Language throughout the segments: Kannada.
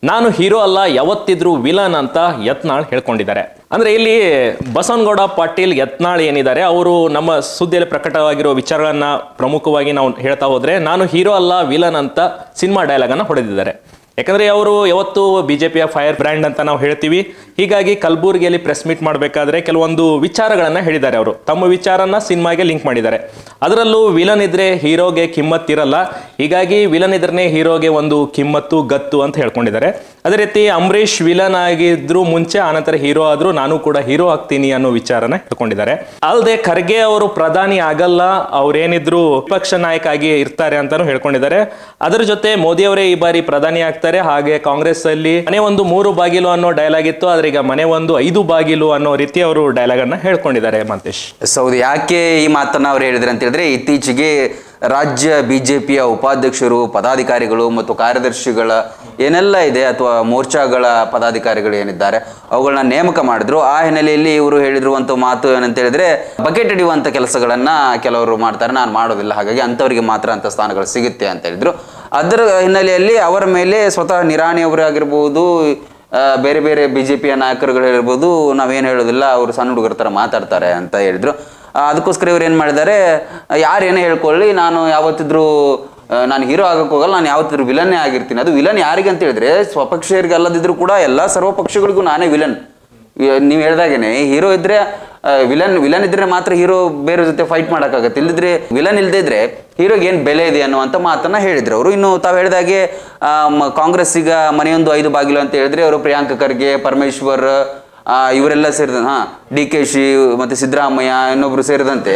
ನಾನು ಹೀರೋ ಅಲ್ಲ ಯಾವತ್ತಿದ್ರೂ ವಿಲನ್ ಅಂತ ಯತ್ನಾಳ್ ಹೇಳ್ಕೊಂಡಿದ್ದಾರೆ. ಅಂದ್ರೆ ಇಲ್ಲಿ ಬಸವನಗೌಡ ಪಾಟೀಲ್ ಯತ್ನಾಳ್ ಏನಿದ್ದಾರೆ ಅವರು ನಮ್ಮ ಸುದ್ದಿಯಲ್ಲಿ ಪ್ರಕಟವಾಗಿರೋ ವಿಚಾರಗಳನ್ನ ಪ್ರಮುಖವಾಗಿ ನಾವು ಹೇಳ್ತಾ ಹೋದ್ರೆ ನಾನು ಹೀರೋ ಅಲ್ಲ ವಿಲನ್ ಅಂತ ಸಿನಿಮಾ ಡೈಲಾಗ್ ಅನ್ನ ಹೊಡೆದಿದ್ದಾರೆ. ಯಾಕಂದ್ರೆ ಅವರು ಯಾವತ್ತು ಬಿಜೆಪಿಯ ಫೈರ್ ಬ್ರ್ಯಾಂಡ್ ಅಂತ ನಾವು ಹೇಳ್ತೀವಿ. ಹೀಗಾಗಿ ಕಲಬುರಗಿಯಲ್ಲಿ ಪ್ರೆಸ್ ಮೀಟ್ ಮಾಡಬೇಕಾದ್ರೆ ಕೆಲವೊಂದು ವಿಚಾರಗಳನ್ನ ಹೇಳಿದ್ದಾರೆ. ಅವರು ತಮ್ಮ ವಿಚಾರನ ಸಿನಿಮಾಗೆ ಲಿಂಕ್ ಮಾಡಿದ್ದಾರೆ. ಅದರಲ್ಲೂ ವಿಲನ್ ಇದ್ರೆ ಹೀರೋಗೆ ಕಿಮ್ಮತ್ ಇರಲ್ಲ, ಹೀಗಾಗಿ ವಿಲನ್ ಇದ್ರೆ ಹೀರೋಗೆ ಒಂದು ಕಿಮ್ಮತ್ತು ಗತ್ತು ಅಂತ ಹೇಳ್ಕೊಂಡಿದ್ದಾರೆ. ಅದೇ ರೀತಿ ಅಂಬರೀಷ್ ವಿಲನ್ ಆಗಿದ್ರು ಮುಂಚೆ, ಆನಂತರ ಹೀರೋ ಆದ್ರೂ ನಾನು ಕೂಡ ಹೀರೋ ಆಗ್ತೀನಿ ಅನ್ನೋ ವಿಚಾರನ ಹೇಳ್ಕೊಂಡಿದ್ದಾರೆ. ಅಲ್ಲದೆ ಖರ್ಗೆ ಅವರು ಪ್ರಧಾನಿ ಆಗಲ್ಲ, ಅವ್ರೇನಿದ್ರು ವಿಪಕ್ಷ ನಾಯಕ ಆಗಿ ಇರ್ತಾರೆ ಅಂತಾನು ಹೇಳ್ಕೊಂಡಿದ್ದಾರೆ. ಅದರ ಜೊತೆ ಮೋದಿ ಅವರೇ ಈ ಬಾರಿ ಪ್ರಧಾನಿ ಆಗ್ತಾರೆ. ಹಾಗೆ ಕಾಂಗ್ರೆಸ್ ಅಲ್ಲಿ ಮನೆ ಒಂದು 3 ಬಾಗಿಲು ಅನ್ನೋ ಡೈಲಾಗ್ ಇತ್ತು, ಆದ್ರೆ ಈಗ ಮನೆ ಒಂದು 5 ಬಾಗಿಲು ಅನ್ನೋ ರೀತಿ ಅವರು ಡೈಲಾಗ್ ಅನ್ನ ಹೇಳ್ಕೊಂಡಿದ್ದಾರೆ. ಮಂತೇಶ್, ಹೌದು. ಯಾಕೆ ಈ ಮಾತನ್ನ ಅವ್ರು ಹೇಳಿದ್ರೆ ಅಂತ ಹೇಳಿದ್ರೆ, ಇತ್ತೀಚೆಗೆ ರಾಜ್ಯ ಬಿಜೆಪಿಯ ಉಪಾಧ್ಯಕ್ಷರು, ಪದಾಧಿಕಾರಿಗಳು ಮತ್ತು ಕಾರ್ಯದರ್ಶಿಗಳ ಏನೆಲ್ಲ ಇದೆ ಅಥವಾ ಮೋರ್ಚಾಗಳ ಪದಾಧಿಕಾರಿಗಳು ಏನಿದ್ದಾರೆ ಅವುಗಳನ್ನ ನೇಮಕ ಮಾಡಿದ್ರು. ಆ ಹಿನ್ನೆಲೆಯಲ್ಲಿ ಇವರು ಹೇಳಿರುವಂತ ಮಾತು ಏನಂತ ಹೇಳಿದ್ರೆ, ಬಕೆಟ್ ಹಿಡಿಯುವಂತ ಕೆಲಸಗಳನ್ನ ಕೆಲವರು ಮಾಡ್ತಾರೆ, ನಾನು ಮಾಡೋದಿಲ್ಲ, ಹಾಗಾಗಿ ಅಂಥವರಿಗೆ ಮಾತ್ರ ಅಂತ ಸ್ಥಾನಗಳು ಸಿಗುತ್ತೆ ಅಂತ ಹೇಳಿದ್ರು. ಅದರ ಹಿನ್ನೆಲೆಯಲ್ಲಿ ಅವರ ಮೇಲೆ ಸ್ವತಃ ನಿರಾಣಿ ಅವರು ಆಗಿರ್ಬೋದು, ಬೇರೆ ಬೇರೆ ಬಿಜೆಪಿಯ ನಾಯಕರುಗಳು ಹೇಳಿರ್ಬೋದು, ನಾವೇನು ಹೇಳೋದಿಲ್ಲ, ಅವರು ಸಣ್ಣ ಹುಡುಗರ ಥರ ಮಾತಾಡ್ತಾರೆ ಅಂತ ಹೇಳಿದ್ರು. ಅದಕ್ಕೋಸ್ಕರ ಇವ್ರು ಏನು ಮಾಡಿದ್ದಾರೆ, ಯಾರೇನೇ ಹೇಳ್ಕೊಳ್ಳಿ, ನಾನು ಯಾವತ್ತಿದ್ರೂ ನಾನು ಹೀರೋ ಆಗಕ್ಕೆ ಹೋಗಲ್ಲ, ನಾನು ಯಾವತ್ತಿದ್ರೂ ವಿಲನ್ನೇ ಆಗಿರ್ತೀನಿ. ಅದು ವಿಲನ್ ಯಾರಿಗೆ ಅಂತ ಹೇಳಿದ್ರೆ, ಸ್ವಪಕ್ಷೀಯರಿಗೆ ಅಲ್ಲದಿದ್ರು ಕೂಡ ಎಲ್ಲ ಸರ್ವ ಪಕ್ಷಗಳಿಗೂ ನಾನೇ ವಿಲನ್. ನೀವು ಹೇಳ್ದಾಗೇನೆ ಹೀರೋ ಇದ್ರೆ ವಿಲನ್ ಇದ್ರೆ ಮಾತ್ರ ಹೀರೋ ಬೇರೆ ಜೊತೆ ಫೈಟ್ ಮಾಡೋಕ್ಕಾಗತ್ತೆ, ಇಲ್ಲದಿದ್ರೆ ವಿಲನ್ ಇಲ್ಲದೇ ಇದ್ರೆ ಹೀರೋಗೆ ಏನು ಬೆಲೆ ಇದೆ ಅನ್ನುವಂಥ ಮಾತನ್ನ ಹೇಳಿದ್ರು ಅವರು. ಇನ್ನು ತಾವು ಹೇಳಿದಾಗೆ ಕಾಂಗ್ರೆಸ್ ಈಗ ಮನೆಯೊಂದು 5 ಬಾಗಿಲು ಅಂತ ಹೇಳಿದ್ರೆ, ಅವರು ಪ್ರಿಯಾಂಕ ಖರ್ಗೆ, ಪರಮೇಶ್ವರ್ ಇವರೆಲ್ಲ ಸೇರಿದ DKC ಮತ್ತೆ ಸಿದ್ದರಾಮಯ್ಯ ಇನ್ನೊಬ್ರು ಸೇರಿದಂತೆ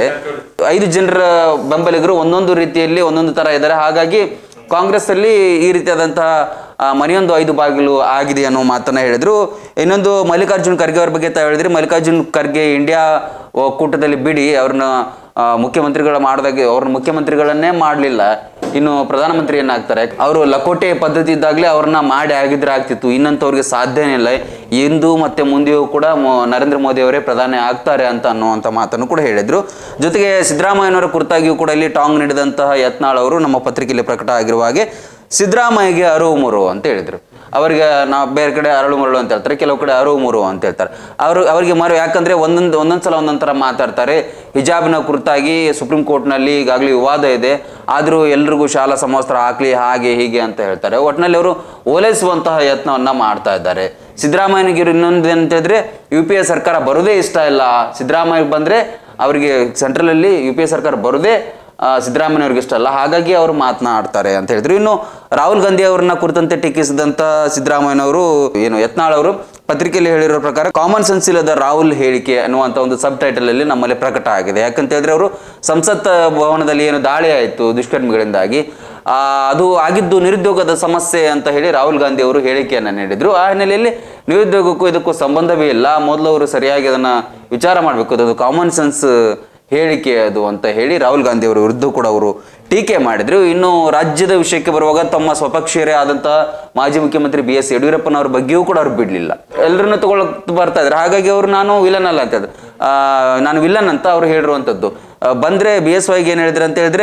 5 ಜನರ ಬೆಂಬಲಿಗರು ಒಂದೊಂದು ರೀತಿಯಲ್ಲಿ ಒಂದೊಂದು ತರ ಇದ್ದಾರೆ. ಹಾಗಾಗಿ ಕಾಂಗ್ರೆಸ್ ಅಲ್ಲಿ ಈ ರೀತಿಯಾದಂತಹ ಮನೆಯೊಂದು 5 ಬಾಗಿಲು ಆಗಿದೆ ಅನ್ನೋ ಮಾತನ್ನ ಹೇಳಿದ್ರು. ಇನ್ನೊಂದು ಮಲ್ಲಿಕಾರ್ಜುನ್ ಖರ್ಗೆ ಅವ್ರ ಬಗ್ಗೆ ತಾವು ಹೇಳಿದ್ರಿ. ಮಲ್ಲಿಕಾರ್ಜುನ್ ಖರ್ಗೆ ಇಂಡಿಯಾ ಒಕ್ಕೂಟದಲ್ಲಿ ಬಿಡಿ, ಅವ್ರನ್ನ ಮುಖ್ಯಮಂತ್ರಿಗಳ ಮಾಡಿದಾಗ ಅವ್ರನ್ನ ಮುಖ್ಯಮಂತ್ರಿಗಳನ್ನೇ ಮಾಡಲಿಲ್ಲ, ಇನ್ನು ಪ್ರಧಾನಮಂತ್ರಿ ಏನಾಗ್ತಾರೆ? ಅವರು ಲಕೋಟೆ ಪದ್ಧತಿ ಇದ್ದಾಗಲೇ ಅವ್ರನ್ನ ಮಾಡಿ ಆಗಿದ್ರೆ ಆಗ್ತಿತ್ತು, ಇನ್ನಂಥವ್ರಿಗೆ ಸಾಧ್ಯನೇ ಇಲ್ಲ. ಇಂದು ಮತ್ತೆ ಮುಂದೆಯೂ ಕೂಡ ನರೇಂದ್ರ ಮೋದಿ ಅವರೇ ಪ್ರಧಾನಿ ಆಗ್ತಾರೆ ಅಂತ ಅನ್ನುವಂಥ ಮಾತನ್ನು ಕೂಡ ಹೇಳಿದ್ರು. ಜೊತೆಗೆ ಸಿದ್ದರಾಮಯ್ಯನವರ ಕುರಿತಾಗಿಯೂ ಕೂಡ ಇಲ್ಲಿ ಟಾಂಗ್ ನೀಡಿದಂತಹ ಯತ್ನಾಳ್ ಅವರು ನಮ್ಮ ಪತ್ರಿಕೆಯಲ್ಲಿ ಪ್ರಕಟ ಆಗಿರುವ ಹಾಗೆ ಸಿದ್ದರಾಮಯ್ಯಗೆ ಅರುವು ಮುರು ಅಂತ ಹೇಳಿದ್ರು. ಅವರಿಗೆ ನಾವು ಬೇರೆ ಕಡೆ ಅರಳು ಮರಳು ಅಂತ ಹೇಳ್ತಾರೆ, ಕೆಲವು ಕಡೆ ಅರುವು ಮುರು ಅಂತ ಹೇಳ್ತಾರೆ. ಅವರಿಗೆ ಮರು ಯಾಕಂದ್ರೆ ಒಂದೊಂದು ಸಲ ಒಂದೊಂದು ಥರ ಮಾತಾಡ್ತಾರೆ. ಹಿಜಾಬ್ನ ಕುರಿತಾಗಿ ಸುಪ್ರೀಂ ಕೋರ್ಟ್ನಲ್ಲಿ ಈಗಾಗಲೇ ವಿವಾದ ಇದೆ, ಆದರೂ ಎಲ್ರಿಗೂ ಶಾಲಾ ಸಮವಸ್ತ್ರ ಹಾಕ್ಲಿ ಹಾಗೆ ಹೀಗೆ ಅಂತ ಹೇಳ್ತಾರೆ. ಒಟ್ಟಿನಲ್ಲಿ ಅವರು ಓಲೈಸುವಂತಹ ಯತ್ನವನ್ನ ಮಾಡ್ತಾ ಇದ್ದಾರೆ. ಸಿದ್ದರಾಮಯ್ಯನಿಗೆ ಇನ್ನೊಂದು ಅಂತ ಹೇಳಿದ್ರೆ, UPA ಸರ್ಕಾರ ಬರೋದೇ ಇಷ್ಟ ಇಲ್ಲ. ಸಿದ್ದರಾಮಯ್ಯ ಬಂದ್ರೆ ಅವರಿಗೆ ಸೆಂಟ್ರಲಲ್ಲಿ UPA ಸರ್ಕಾರ ಬರೋದೇ ಸಿದ್ದರಾಮಯ್ಯವ್ರಿಗೆ ಇಷ್ಟ ಅಲ್ಲ, ಹಾಗಾಗಿ ಅವರು ಮಾತನಾಡ್ತಾರೆ ಅಂತ ಹೇಳಿದ್ರು. ಇನ್ನು ರಾಹುಲ್ ಗಾಂಧಿ ಅವರನ್ನ ಕುರಿತಂತೆ ಟೀಕಿಸಿದಂತ ಸಿದ್ದರಾಮಯ್ಯನವರು ಏನು ಯತ್ನಾಳ್ ಅವರು ಪತ್ರಿಕೆಯಲ್ಲಿ ಹೇಳಿರೋ ಪ್ರಕಾರ ಕಾಮನ್ ಸೆನ್ಸ್ ಇಲ್ಲದ ರಾಹುಲ್ ಹೇಳಿಕೆ ಅನ್ನುವಂಥ ಒಂದು ಸಬ್ ಟೈಟಲ್ ಅಲ್ಲಿ ನಮ್ಮಲ್ಲಿ ಪ್ರಕಟ ಆಗಿದೆ. ಯಾಕಂತ ಹೇಳಿದ್ರೆ, ಅವರು ಸಂಸತ್ ಭವನದಲ್ಲಿ ಏನು ದಾಳಿ ಆಯಿತು ದುಷ್ಕರ್ಮಿಗಳಿಂದಾಗಿ, ಅದು ಆಗಿದ್ದು ನಿರುದ್ಯೋಗದ ಸಮಸ್ಯೆ ಅಂತ ಹೇಳಿ ರಾಹುಲ್ ಗಾಂಧಿ ಅವರು ಹೇಳಿಕೆಯನ್ನು ನೀಡಿದ್ರು. ಆ ಹಿನ್ನೆಲೆಯಲ್ಲಿ ನಿರುದ್ಯೋಗಕ್ಕೂ ಇದಕ್ಕೂ ಸಂಬಂಧವೇ ಇಲ್ಲ, ಮೊದಲು ಅವರು ಸರಿಯಾಗಿ ಅದನ್ನ ವಿಚಾರ ಮಾಡಬೇಕು, ಅದು ಕಾಮನ್ ಸೆನ್ಸ್ ಹೇಳಿಕೆ ಅದು ಅಂತ ಹೇಳಿ ರಾಹುಲ್ ಗಾಂಧಿ ಅವರ ವಿರುದ್ಧ ಕೂಡ ಅವರು ಟೀಕೆ ಮಾಡಿದ್ರು. ಇನ್ನು ರಾಜ್ಯದ ವಿಷಯಕ್ಕೆ ಬರುವಾಗ ತಮ್ಮ ಸ್ವಪಕ್ಷೀಯರೇ ಆದಂತಹ ಮಾಜಿ ಮುಖ್ಯಮಂತ್ರಿ BS ಯಡಿಯೂರಪ್ಪನವ್ರ ಬಗ್ಗೆಯೂ ಕೂಡ ಅವ್ರು ಬಿಡ್ಲಿಲ್ಲ, ಎಲ್ಲರನ್ನ ತಗೊಳಕ್ ಬರ್ತಾ ಇದ್ರು. ಹಾಗಾಗಿ ಅವರು ನಾನು ವಿಲನ್ ಅಲ್ಲ ಅಂತ ಹೇಳಿದ್ರು, ನಾನು ವಿಲನ್ ಅಂತ ಅವ್ರು ಹೇಳಿರುವಂಥದ್ದು. ಬಂದ್ರೆ BSYಗೆ ಏನು ಹೇಳಿದ್ರು ಅಂತ ಹೇಳಿದ್ರೆ,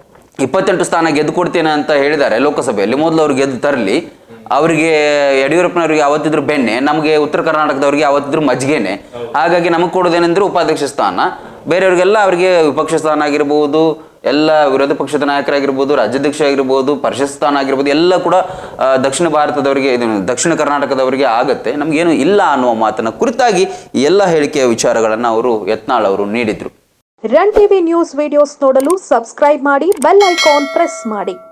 28 ಸ್ಥಾನ ಗೆದ್ದು ಕೊಡ್ತೇನೆ ಅಂತ ಹೇಳಿದ್ದಾರೆ ಲೋಕಸಭೆಯಲ್ಲಿ. ಮೊದಲು ಅವ್ರು ಗೆದ್ದು ತರಲಿ, ಅವರಿಗೆ ಯಡಿಯೂರಪ್ಪನವ್ರಿಗೆ ಯಾವತ್ತಿದ್ರು ಬೆಣ್ಣೆ, ನಮಗೆ ಉತ್ತರ ಕರ್ನಾಟಕದವ್ರಿಗೆ ಯಾವತ್ತಿದ್ರು ಮಜ್ಜಿಗೆನೆ. ಹಾಗಾಗಿ ನಮಗೆ ಕೊಡೋದೇನೆಂದ್ರೆ ಉಪಾಧ್ಯಕ್ಷ ಸ್ಥಾನ, ಬೇರೆಯವ್ರಿಗೆಲ್ಲ ಅವರಿಗೆ ವಿಪಕ್ಷ ಸ್ಥಾನ ಆಗಿರ್ಬೋದು, ಎಲ್ಲ ವಿರೋಧ ಪಕ್ಷದ ನಾಯಕರಾಗಿರ್ಬೋದು, ರಾಜ್ಯಾಧ್ಯಕ್ಷ ಆಗಿರ್ಬೋದು, ಪರಿಷತ್ ಸ್ಥಾನ ಆಗಿರ್ಬೋದು, ಎಲ್ಲ ಕೂಡ ದಕ್ಷಿಣ ಭಾರತದವರಿಗೆ, ದಕ್ಷಿಣ ಕರ್ನಾಟಕದವರಿಗೆ ಆಗತ್ತೆ, ನಮಗೇನು ಇಲ್ಲ ಅನ್ನುವ ಮಾತನ್ನ ಕುರಿತಾಗಿ ಎಲ್ಲ ಹೇಳಿಕೆಯ ವಿಚಾರಗಳನ್ನು ಅವರು ಯತ್ನಾಳ್ ಅವರು ನೀಡಿದ್ರು. ರನ್ ಟಿವಿ ನ್ಯೂಸ್ ವಿಡಿಯೋಸ್ ನೋಡಲು ಸಬ್ಸ್ಕ್ರೈಬ್ ಮಾಡಿ, ಬೆಲ್ ಐಕಾನ್ ಪ್ರೆಸ್ ಮಾಡಿ.